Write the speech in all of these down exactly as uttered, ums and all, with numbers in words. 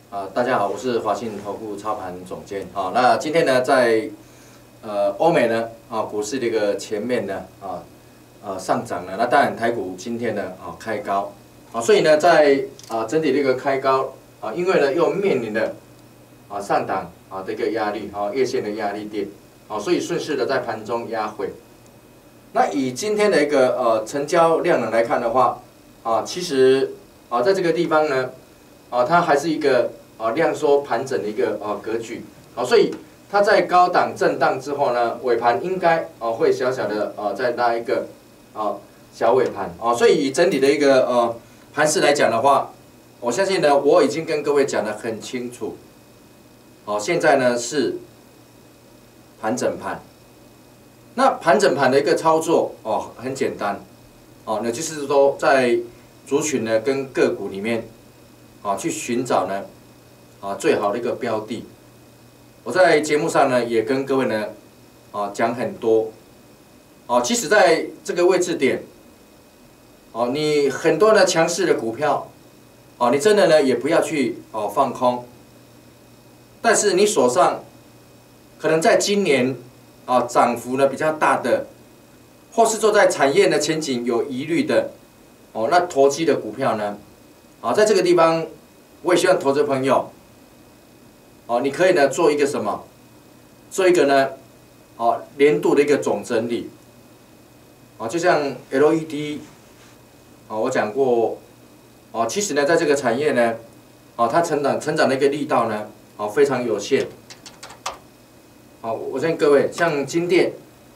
啊，大家好，我是华信投顾操盘总监。啊，那今天呢，在呃欧美呢，啊股市这个前面呢，啊呃上涨了。那当然台股今天呢，啊开高，啊所以呢，在啊整体这个开高，啊因为呢又面临了啊上档啊的一个压力，啊月线的压力点，啊所以顺势的在盘中压回。那以今天的一个呃成交量能来看的话，啊其实啊在这个地方呢。啊，它还是一个啊量缩盘整的一个啊格局，啊，所以它在高档震荡之后呢，尾盘应该啊会小小的啊再拉一个啊小尾盘啊，所以以整体的一个呃盘势来讲的话，我相信呢我已经跟各位讲得很清楚，哦，现在呢是盘整盘，那盘整盘的一个操作哦很简单，哦，那就是说在族群呢跟个股里面。啊，去寻找呢，啊最好的一个标的。我在节目上呢也跟各位呢，啊讲很多。啊，其实在这个位置点，哦，你很多的强势的股票，哦，你真的呢也不要去哦放空。但是你手上可能在今年啊涨幅呢比较大的，或是说在产业的前景有疑虑的，哦，那投机的股票呢？啊，在这个地方，我也希望投资朋友，哦，你可以呢做一个什么，做一个呢，哦年度的一个总整理，啊，就像 L E D， 啊，我讲过，哦，其实呢，在这个产业呢，啊，它成长成长的一个力道呢，啊，非常有限。好，我相信各位，像金店，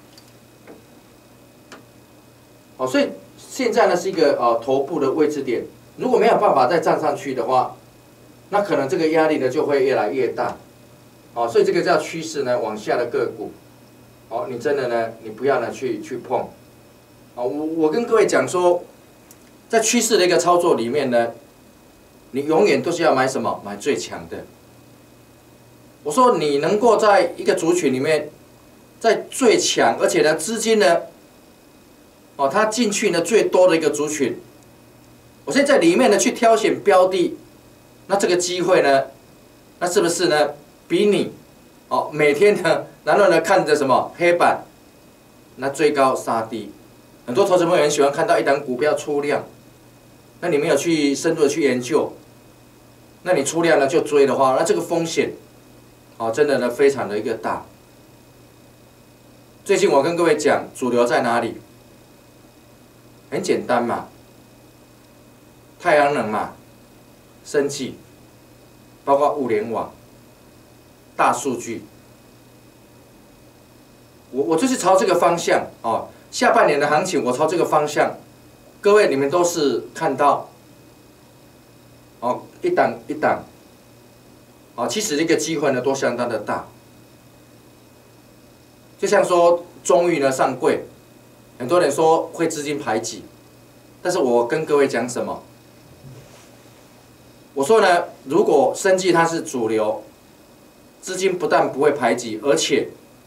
哦，所以现在呢是一个呃头部的位置点。如果没有办法再站上去的话，那可能这个压力呢就会越来越大，哦，所以这个叫趋势呢往下的个股，哦，你真的呢你不要呢去去碰，哦，我我跟各位讲说，在趋势的一个操作里面呢，你永远都是要买什么？买最强的。我说你能够在一个族群里面，在最强，而且呢资金呢，哦，它进去呢最多的一个族群。我现在在里面呢去挑选标的，那这个机会呢，那是不是呢比你哦每天呢，然后呢看着什么黑板，那追高杀低，很多投资朋友很喜欢看到一档股票出量，那你没有去深入的去研究，那你出量呢就追的话，那这个风险哦真的呢非常的一个大。最近我跟各位讲主流在哪里，很简单嘛。太阳能嘛，生技，包括物联网、大数据，我我就是朝这个方向哦。下半年的行情，我朝这个方向，各位你们都是看到，哦，一档一档，哦，其实这个机会呢都相当的大。就像说中裕呢上柜，很多人说会资金排挤，但是我跟各位讲什么？我说呢，如果生技它是主流，资金不但不会排挤，而且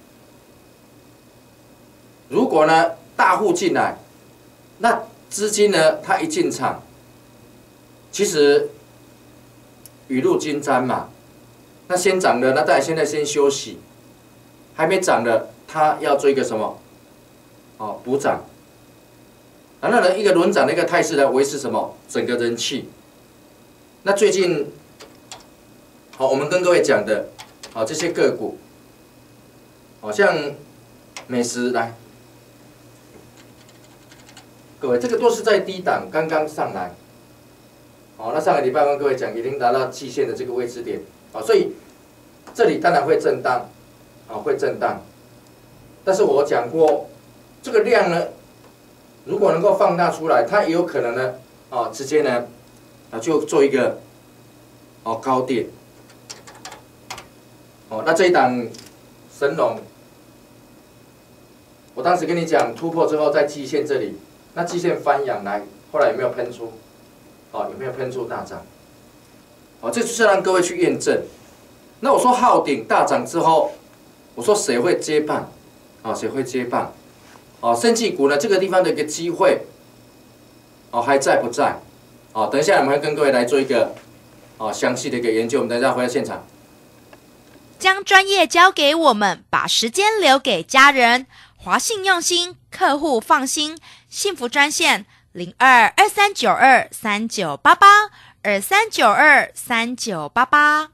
如果呢大户进来，那资金呢它一进场，其实雨露均沾嘛。那先涨的，那当然现在先休息，还没涨的，它要做一个什么？哦，补涨。然后呢，一个轮涨的一个态势来维持什么？整个人气。那最近，好，我们跟各位讲的，好这些个股，好像美食来，各位这个都是在低档刚刚上来，好，那上个礼拜跟各位讲已经达到季线的这个位置点，好，所以这里当然会震荡，啊会震荡，但是我讲过，这个量呢，如果能够放大出来，它也有可能呢，啊直接呢。啊，就做一个哦高点，哦，那这一档神龙，我当时跟你讲突破之后在季线这里，那季线翻阳来，后来有没有喷出？哦，有没有喷出大涨？哦，这就是让各位去验证。那我说浩鼎大涨之后，我说谁会接棒？啊，谁会接棒？哦，生技股呢这个地方的一个机会，哦还在不在？哦，等一下我们会跟各位来做一个啊详细的一个研究。我们等一下回到现场。 将专业交给我们，把时间留给家人。华信用心，客户放心。幸福专线零二二三九二三九八八二三九二三九八八。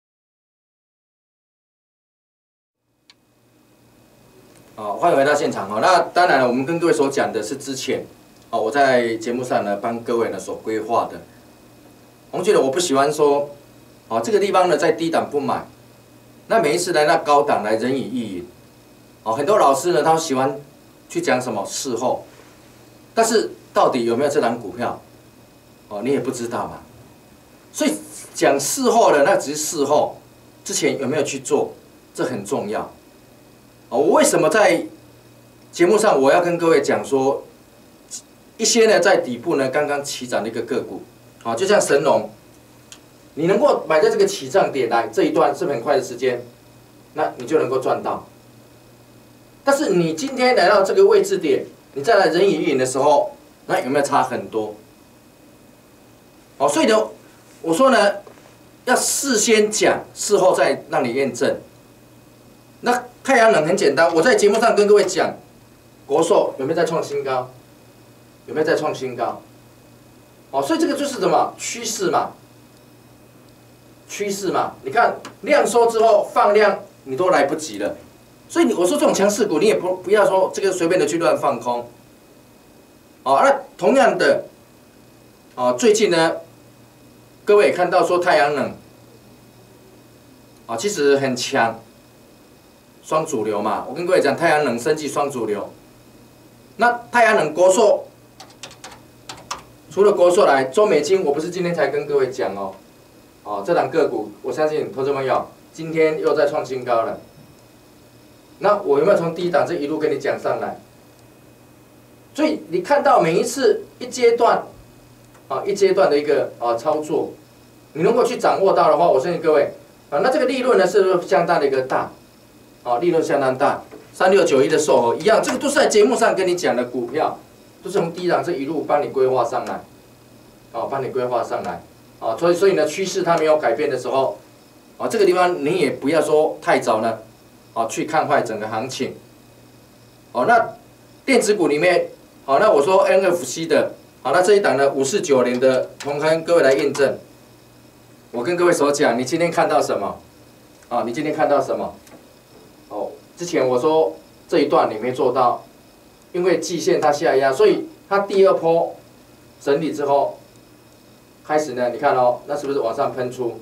好，欢迎回到现场哈。那当然了，我们跟各位所讲的是之前，哦，我在节目上呢帮各位呢所规划的。我觉得我不喜欢说，哦，这个地方呢在低档不买，那每一次来到高档来人以异云，哦，很多老师呢他喜欢去讲什么事后，但是到底有没有这档股票，哦，你也不知道嘛。所以讲事后的那只是事后，之前有没有去做，这很重要。我为什么在节目上我要跟各位讲说，一些呢在底部呢刚刚起涨的一个个股，啊，就像神农，你能够买在这个起涨点来这一段是很快的时间，那你就能够赚到。但是你今天来到这个位置点，你再来人以异云的时候，那有没有差很多？哦，所以呢，我说呢，要事先讲，事后再让你验证。那太阳能很简单，我在节目上跟各位讲，国寿有没有在创新高？有没有在创新高？哦，所以这个就是什么趋势嘛？趋势嘛，你看量缩之后放量，你都来不及了。所以我说这种强势股，你也不不要说这个随便的去乱放空。哦，那同样的，哦，最近呢，各位也看到说太阳能，啊，其实很强。双主流嘛，我跟各位讲，太阳能、生技双主流。那太阳能国寿，除了国寿来，中美金，我不是今天才跟各位讲哦，哦，这档个股，我相信投资朋友今天又在创新高了。那我有没有从低档这一路跟你讲上来？所以你看到每一次一阶段，啊，一阶段的一个啊操作，你能够去掌握到的话，我相信各位啊，那这个利润呢是不是相当的一个大？哦，利润相当大，三六九一的售后一样，这个都是在节目上跟你讲的股票，都是从低档这一路帮你规划上来，哦，帮你规划上来，哦，所以所以呢，趋势它没有改变的时候，哦，这个地方你也不要说太早呢，哦，去看坏整个行情，哦，那电子股里面，好，那我说 N F C 的，好，那这一档呢五四九零的同亨，各位来验证，我跟各位所讲，你今天看到什么？啊，你今天看到什么？哦，之前我说这一段你没做到，因为季线它下压，所以它第二波整理之后，开始呢，你看哦，那是不是往上喷出？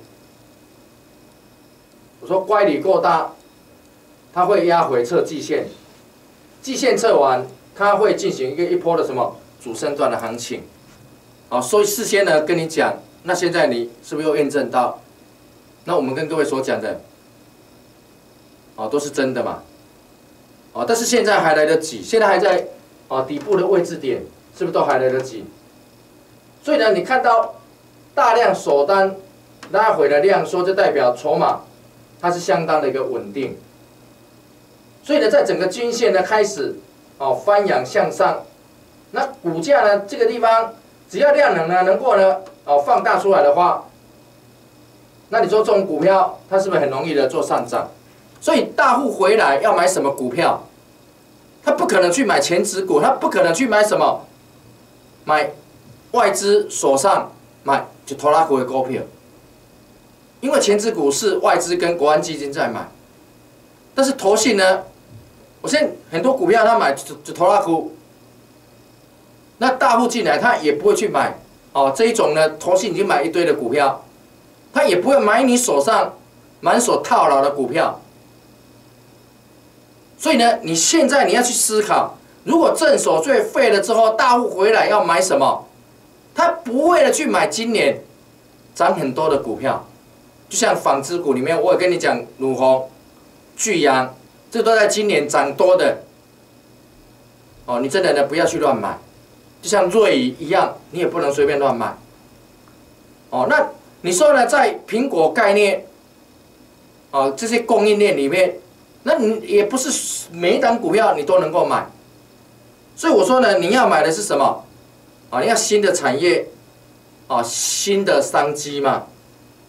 我说乖离过大，它会压回测季线，季线测完，它会进行一个一波的什么主升段的行情。好，所以事先呢跟你讲，那现在你是不是又验证到？那我们跟各位所讲的。哦，都是真的嘛，哦，但是现在还来得及，现在还在哦底部的位置点，是不是都还来得及？所以呢，你看到大量锁单拉回的量缩，就代表筹码它是相当的一个稳定。所以呢，在整个均线呢开始哦翻扬向上，那股价呢这个地方只要量能呢能够呢哦放大出来的话，那你说这种股票它是不是很容易的做上涨？所以大户回来要买什么股票？他不可能去买全指股，他不可能去买什么，买外资手上买就拖拉股的股票，因为全指股是外资跟国安基金在买，但是投信呢，我现在很多股票他买就就拖拉股，那大户进来他也不会去买哦这一种呢，投信已经买一堆的股票，他也不会买你手上满手套牢的股票。所以呢，你现在你要去思考，如果正手续废了之后，大户回来要买什么？他不会的去买今年涨很多的股票，就像纺织股里面，我有跟你讲，鲁虹、巨阳，这都在今年涨多的。哦，你真的呢不要去乱买，就像瑞仪一样，你也不能随便乱买。哦，那你说呢，在苹果概念，哦这些供应链里面。那你也不是每一档股票你都能够买，所以我说呢，你要买的是什么？啊，你要新的产业，啊，新的商机嘛。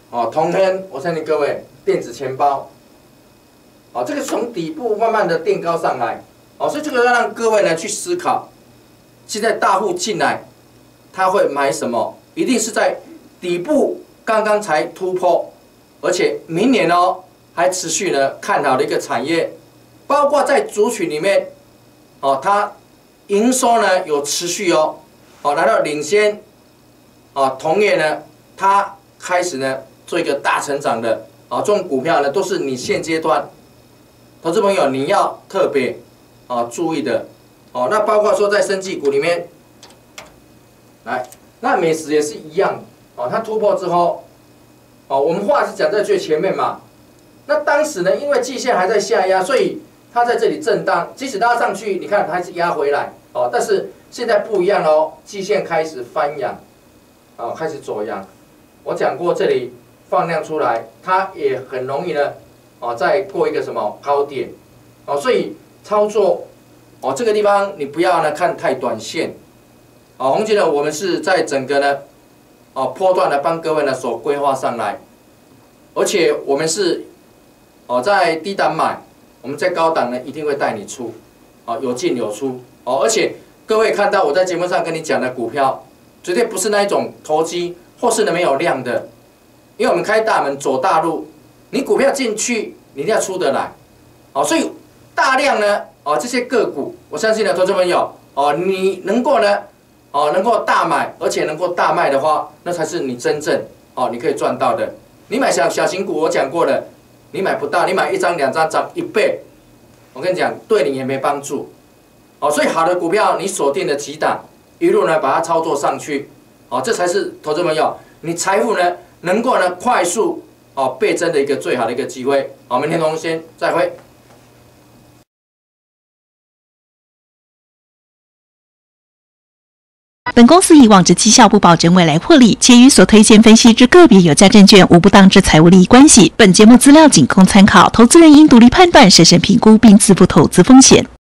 哦，同恩，我相信各位电子钱包，哦，这个从底部慢慢的垫高上来，哦，所以这个要让各位呢去思考，现在大户进来，他会买什么？一定是在底部刚刚才突破，而且明年哦还持续呢看好的一个产业，包括在族群里面，哦，它营收呢有持续哦，哦来到领先，哦，同业呢它开始呢。做一个大成长的啊，这种股票呢，都是你现阶段投资朋友你要特别啊注意的哦。那包括说在生技股里面，来，那美食也是一样哦，它突破之后，哦，我们话是讲在最前面嘛。那当时呢，因为季线还在下压，所以它在这里震荡，即使拉上去，你看它还是压回来哦。但是现在不一样哦，季线开始翻阳，哦，开始走阳。我讲过这里。放量出来，它也很容易呢，哦，再过一个什么高点，哦，所以操作，哦，这个地方你不要呢看太短线，哦，红旗呢，我们是在整个呢，哦，波段的帮各位呢所规划上来，而且我们是，哦，在低档买，我们在高档呢一定会带你出，哦，有进有出，哦，而且各位看到我在节目上跟你讲的股票，绝对不是那一种投机或是呢没有量的。因为我们开大门走大路，你股票进去，你一定要出得来，哦，所以大量呢，哦，这些个股，我相信呢，投资朋友，哦，你能够呢，哦，能够大买，而且能够大卖的话，那才是你真正哦，你可以赚到的。你买小小型股，我讲过了，你买不到，你买一张两张涨一倍，我跟你讲，对你也没帮助，哦，所以好的股票你锁定了几档，一路呢把它操作上去，哦，这才是投资朋友，你财富呢。能够呢快速哦倍增的一个最好的一个机会，好，明天同先再会。 本公司以往之绩效不保证未来获利，且与所推荐分析之个别有价证券无不当之财务利益关系。本节目资料仅供参考，投资人应独立判断、审慎评估并自负投资风险。